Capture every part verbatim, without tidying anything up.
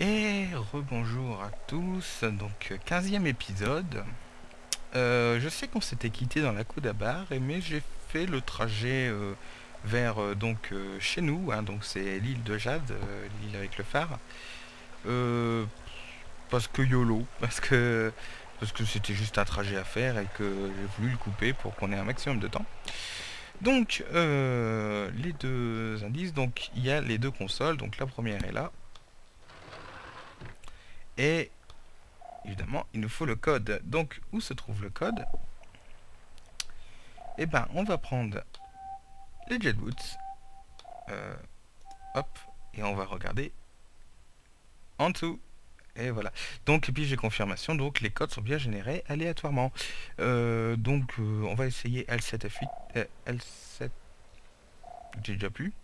Et rebonjour à tous, donc quinzième épisode. Euh, je sais qu'on s'était quitté dans la Coudabar, mais j'ai fait le trajet euh, vers euh, donc euh, chez nous, hein, donc c'est l'île de Jade, euh, l'île avec le phare. Euh, parce que YOLO, parce que parce que c'était juste un trajet à faire et que j'ai voulu le couper pour qu'on ait un maximum de temps. Donc euh, les deux indices, donc il y a les deux consoles, donc la première est là. Et évidemment, il nous faut le code. Donc, où se trouve le code? Eh ben, on va prendre les jet boots. Euh, hop. Et on va regarder en dessous. Et voilà. Donc, et puis j'ai confirmation. Donc, les codes sont bien générés aléatoirement. Euh, donc, euh, on va essayer L sept F huit. Euh, L sept. J'ai déjà plus.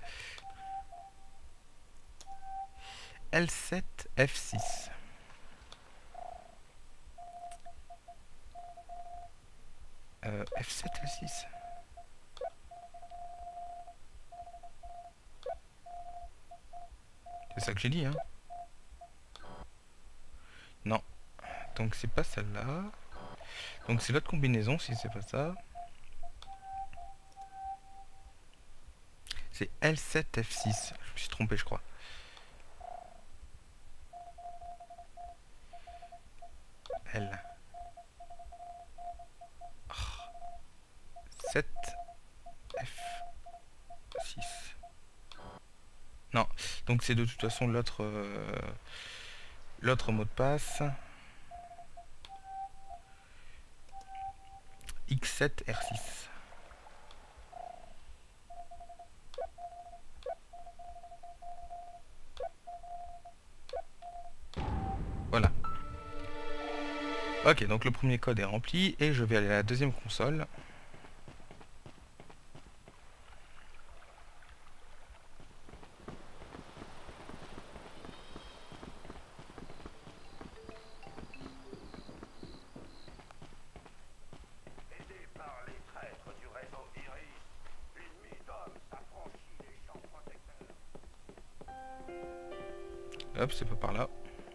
L sept F six. Euh, F sept F six. C'est ça que j'ai dit, hein. Non. Donc c'est pas celle-là. Donc c'est l'autre combinaison si c'est pas ça. C'est L sept F six. Je me suis trompé, je crois. L. sept F six. Non, donc c'est de toute façon l'autre euh, l'autre mot de passe. X sept R six. Voilà. Ok, donc le premier code est rempli et je vais aller à la deuxième console. Hop, c'est pas par là.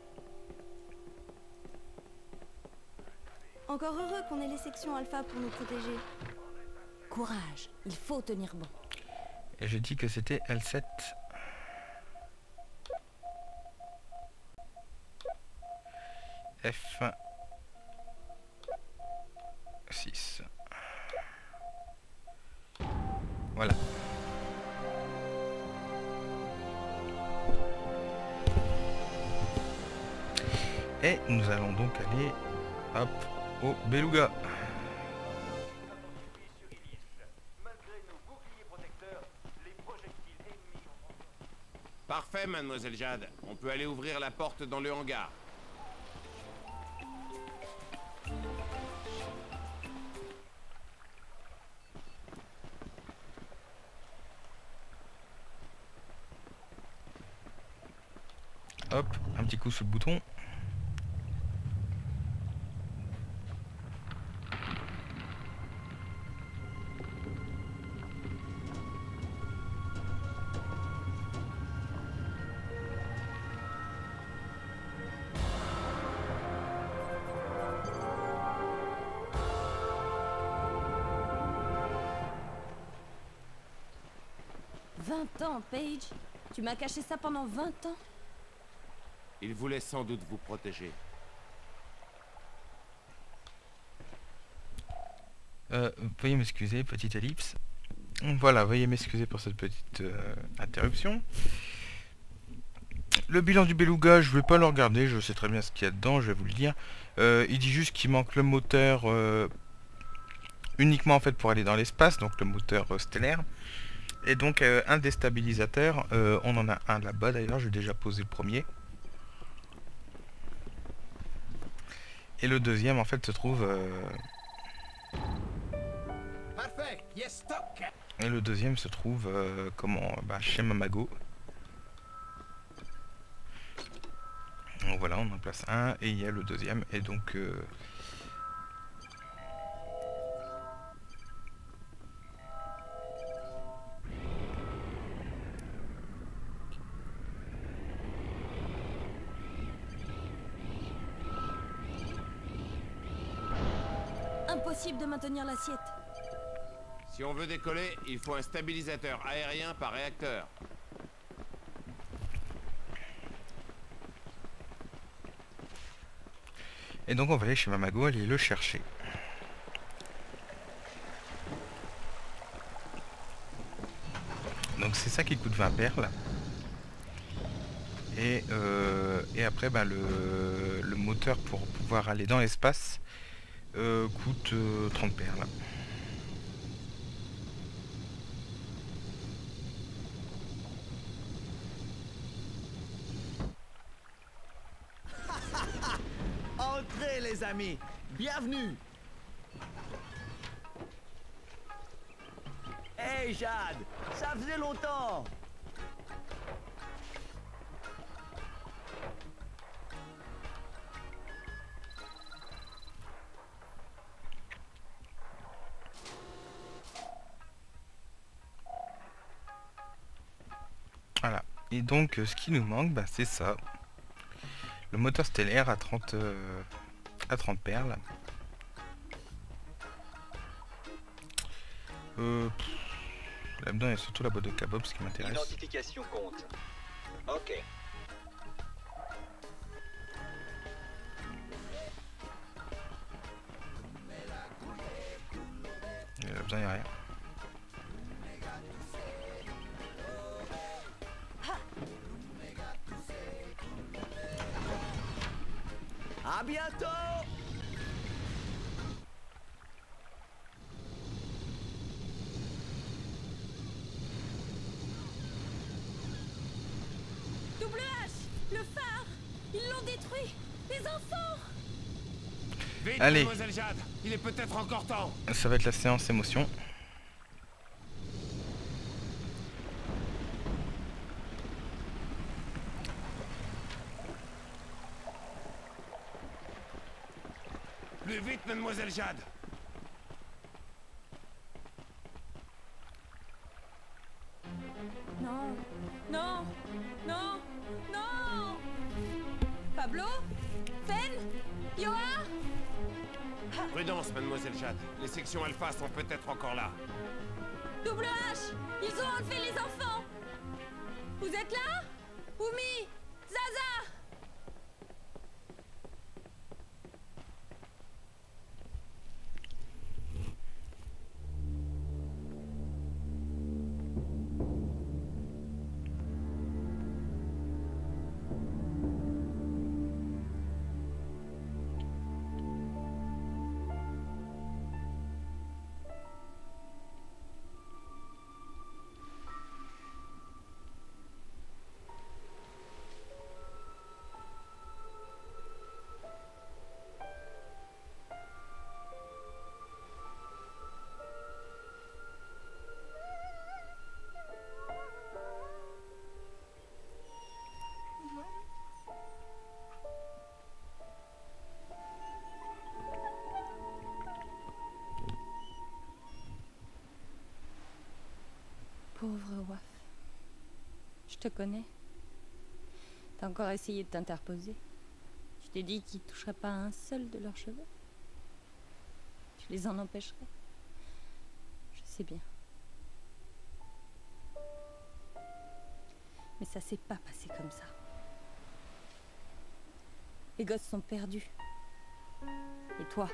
Encore heureux qu'on ait les sections alpha pour nous protéger. Courage, il faut tenir bon. Et j'ai dit que c'était L sept. F six. Voilà. Et nous allons donc aller, hop, au Beluga. Parfait, mademoiselle Jade. On peut aller ouvrir la porte dans le hangar. Hop, un petit coup sur le bouton. vingt ans, Paige. Tu m'as caché ça pendant vingt ans. Il voulait sans doute vous protéger. Euh, veuillez m'excuser, petite ellipse. Voilà, veuillez m'excuser pour cette petite euh, interruption. Le bilan du Beluga, je vais pas le regarder, je sais très bien ce qu'il y a dedans, je vais vous le dire. Euh, il dit juste qu'il manque le moteur euh, uniquement en fait pour aller dans l'espace, donc le moteur euh, stellaire. Et donc euh, un déstabilisateur, euh, on en a un là-bas d'ailleurs, j'ai déjà posé le premier. Et le deuxième en fait se trouve... Euh... Parfait, yes, stock. Et le deuxième se trouve euh, comment bah, chez Mamago. Donc voilà, on en place un et il y a le deuxième. Et donc... Euh... Impossible de maintenir l'assiette. Si on veut décoller, il faut un stabilisateur aérien par réacteur. Et donc on va aller chez Mamago, aller le chercher. Donc c'est ça qui coûte vingt perles. Et, euh, et après bah, le, le moteur pour pouvoir aller dans l'espace euh, coûte euh, trente perles. Entrez les amis, bienvenue. Hey Jade, ça faisait longtemps. Voilà. Et donc euh, ce qui nous manque, bah, c'est ça. Le moteur stellaire à trente, euh, à trente perles. Euh, Là-dedans, il y a surtout la boîte de Kabob, ce qui m'intéresse. Identification compte. Ok. Et là-dedans, il n'y a rien. À bientôt. Double H, le phare, ils l'ont détruit. Les enfants. Vite, Allez. mademoiselle Jade, il est peut-être encore temps. Ça va être la séance émotion. Plus vite, mademoiselle Jade. Non, non, non, non. Pablo, Fen, Yoa. Prudence, mademoiselle Jade. Les sections alpha sont peut-être encore là. Double H, ils ont enlevé les enfants. Vous êtes là? Oumi, Zaza. Pauvre Waf. Je te connais. T'as encore essayé de t'interposer. Je t'ai dit qu'ils toucheraient pas à un seul de leurs cheveux. Je les en empêcherai. Je sais bien. Mais ça s'est pas passé comme ça. Les gosses sont perdus. Et toi,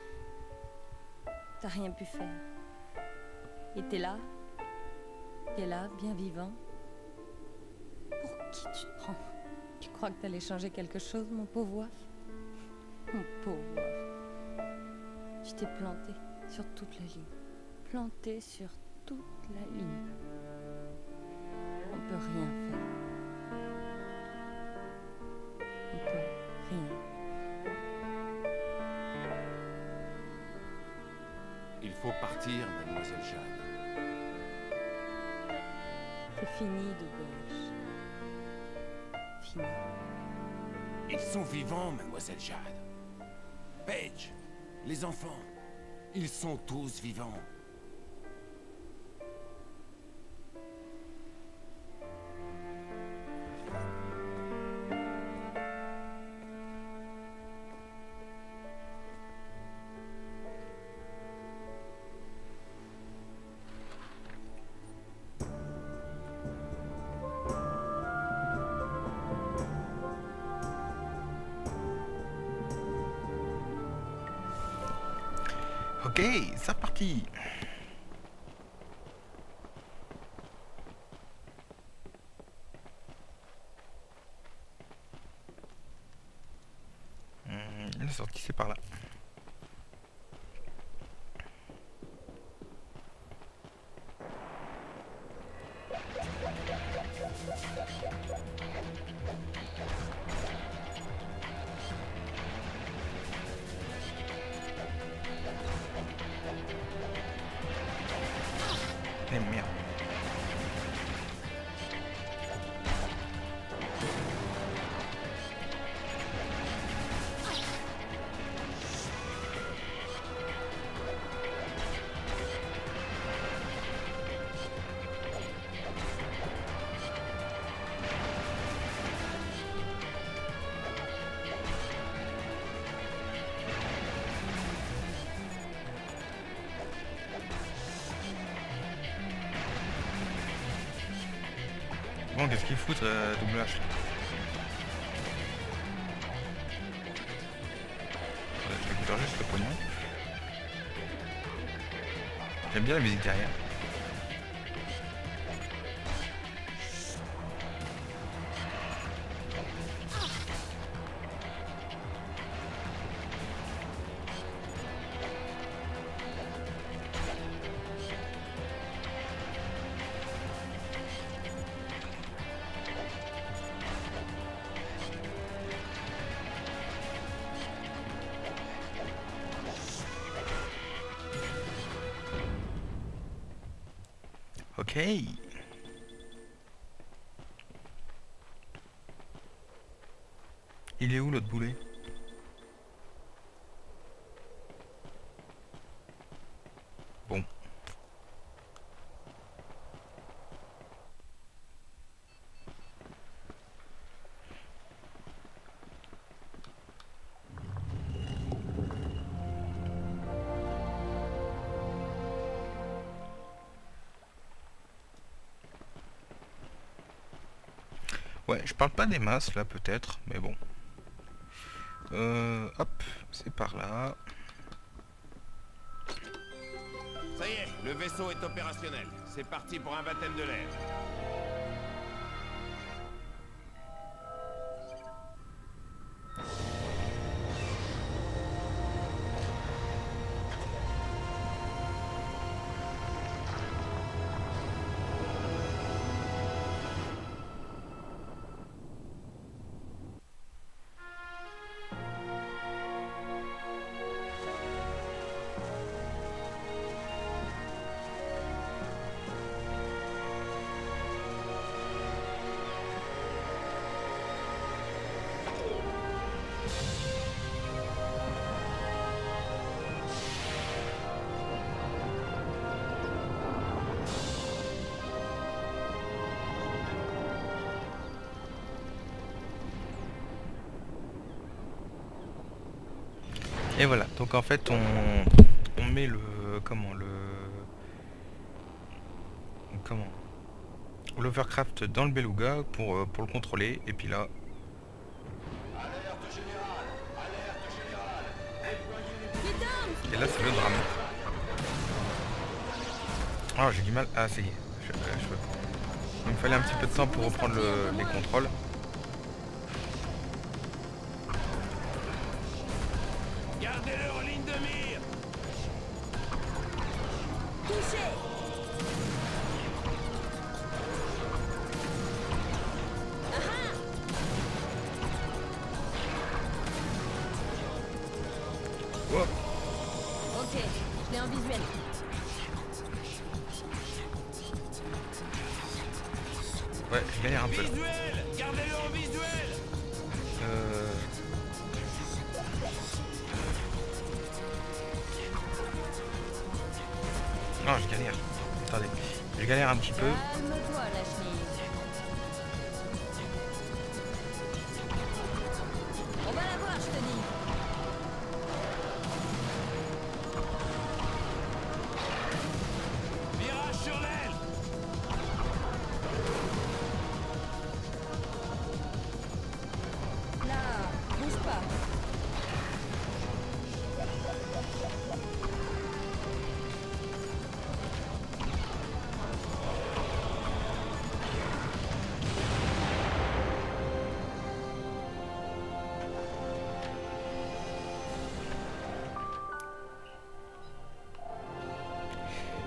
t'as rien pu faire. Et t'es là, t'es là, bien vivant. Pour qui tu te prends? Tu crois que t'allais changer quelque chose, mon pauvre Waf? Mon pauvre Waf. Tu t'es planté sur toute la ligne. Planté sur toute la ligne. On peut rien faire. On peut rien. Il faut partir, mademoiselle Jade. C'est fini, Double. Fini. Ils sont vivants, mademoiselle Jade. Paige, les enfants, ils sont tous vivants. Ok, c'est parti. Hum, la sortie c'est par là. Eh merde. Bon, qu'est-ce qu'il fout, euh, double H? Je récupère juste le pognon. J'aime bien la musique derrière. Ok. Il est où l'autre boulet? Bon. Ouais, je parle pas des masses là peut-être, mais bon. Euh, hop, c'est par là. Ça y est, le vaisseau est opérationnel. C'est parti pour un baptême de l'air. Et voilà, donc en fait on, on met le comment le comment l'Overcraft dans le beluga pour, euh, pour le contrôler, et puis là et là c'est le drame. Ah, j'ai du mal. Ah, ça y est, je, je, je... il me fallait un petit peu de temps pour reprendre le, les contrôles. Gardez-le en ligne de mire. Touché. Hop. Ok, je l'ai en visuel. Ouais, je galère un peu là. Visuel. Gardez-le en visuel. Euh... Non, je galère. Attendez, je galère un petit peu. Calme-toi, la chenille. On va la voir, je te dis. Virage sur l'aile. Là, bouge pas.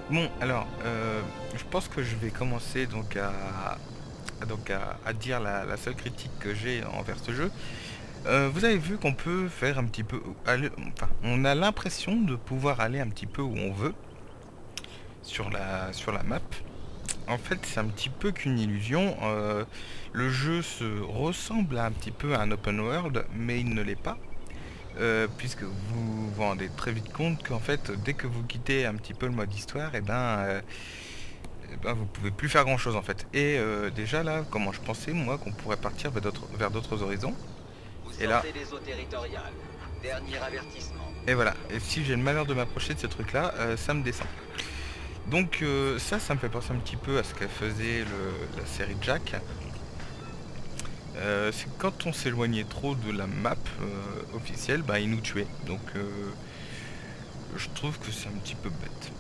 Bon, alors, euh, je pense que je vais commencer donc à, à- donc à, à dire la, la seule critique que j'ai envers ce jeu. Euh, vous avez vu qu'on peut faire un petit peu... aller- enfin, on a l'impression de pouvoir aller un petit peu où on veut sur la, sur la map. En fait, c'est un petit peu qu'une illusion. Euh, le jeu se ressemble un petit peu à un open world, mais il ne l'est pas. Euh, puisque vous vous rendez très vite compte qu'en fait, dès que vous quittez un petit peu le mode histoire, et ben, euh, eh ben vous pouvez plus faire grand chose en fait. Et euh, déjà là, comment je pensais moi qu'on pourrait partir vers d'autres vers d'autres horizons. Vous Et là, sortez des eaux territoriales. Dernier avertissement. et voilà. Et si j'ai le malheur de m'approcher de ce truc là, euh, ça me descend. Donc euh, ça, ça me fait penser un petit peu à ce qu'a faisait le- la série Jack. Euh, c'est que quand on s'éloignait trop de la map euh, officielle, bah, il nous tuait. Donc euh, je trouve que c'est un petit peu bête.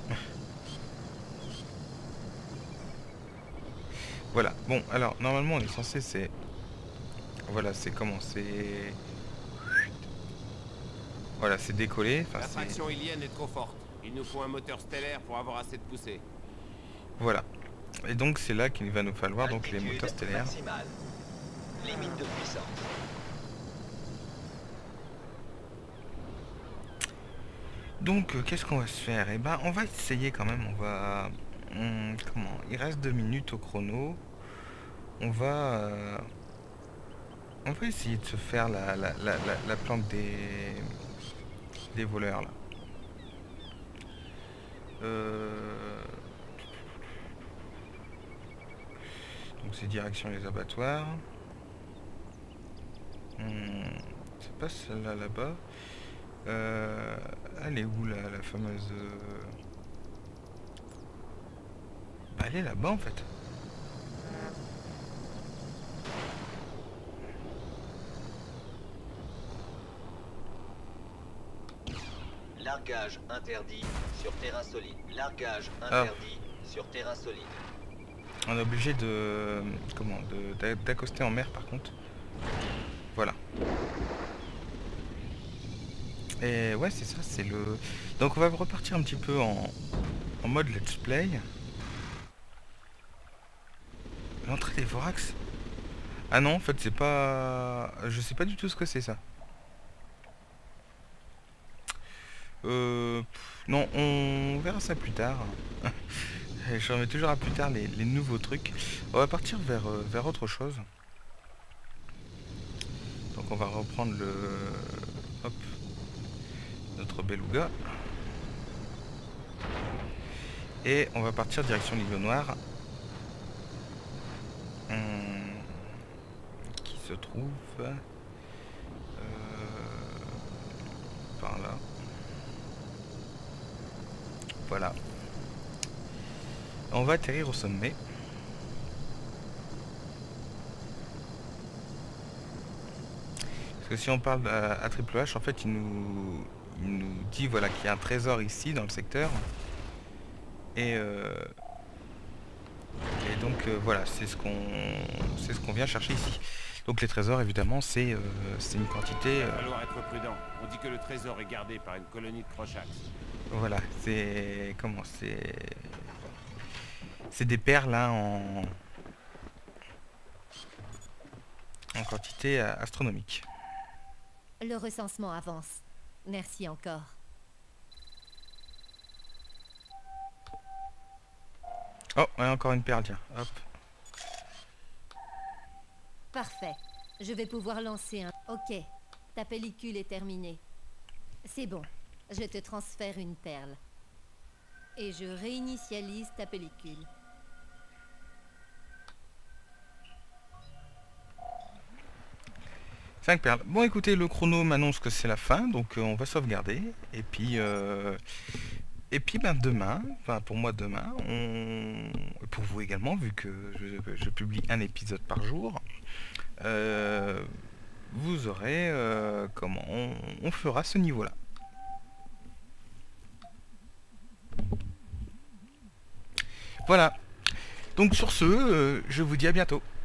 Voilà, bon, alors normalement on est censé, c'est... Voilà, c'est comment, c'est... Voilà, c'est décoller. Enfin, La c'est... traction ilienne est trop forte. Il nous faut un moteur stellaire pour avoir assez de poussée. Voilà. Et donc c'est là qu'il va nous falloir donc les Altitude moteurs stellaires. maximale. Limite de puissance. Donc euh, qu'est-ce qu'on va se faire? Eh ben on va essayer quand même, on va... Hum, comment? Il reste deux minutes au chrono. On va... euh, On va essayer de se faire la, la, la, la, la plante des... des voleurs là. Euh... Donc c'est direction les abattoirs. Hmm, c'est pas celle-là là-bas. Euh... Elle est où là, la fameuse... euh, Bah elle est là-bas en fait. Largage interdit sur terrain solide. Largage Ah. interdit sur terrain solide. On est obligé de... Comment de- d'a- d'accoster en mer par contre. Voilà. Et ouais c'est ça, c'est le... Donc on va repartir un petit peu en, en mode let's play. L'entrée des Vorax. Ah non en fait c'est pas... Je sais pas du tout ce que c'est ça. Euh... pff, Non, on verra ça plus tard. Je remets toujours à plus tard les, les nouveaux trucs. On va partir vers, euh, vers autre chose. Donc on va reprendre le... Hop. Notre beluga. Et on va partir direction l'île Noire. Hum, qui se trouve... euh, par là. Voilà. On va atterrir au sommet. Parce que si on parle à, à Triple H, en fait, il nous, il nous dit voilà qu'il y a un trésor ici dans le secteur. Et, euh, et donc euh, voilà, c'est ce qu'on, c'est ce qu'on vient chercher ici. Donc les trésors, évidemment, c'est euh, c'est une quantité. Il va euh, falloir être prudent. On dit que le trésor est gardé par une colonie de Krochaks. Voilà, c'est comment c'est c'est des perles hein, en en quantité euh, astronomique. Le recensement avance. Merci encore. Oh, ouais, encore une perle, tiens. Hop. Parfait. Je vais pouvoir lancer un... Ok. Ta pellicule est terminée. C'est bon. Je te transfère une perle. Et je réinitialise ta pellicule. cinq perles. Bon, écoutez, le chrono m'annonce que c'est la fin, donc euh, on va sauvegarder. Et puis, euh, et puis ben, demain, enfin pour moi demain, on... pour vous également, vu que je, je publie un épisode par jour, euh, vous aurez euh, comment on, on fera ce niveau-là. Voilà. Donc sur ce, euh, je vous dis à bientôt.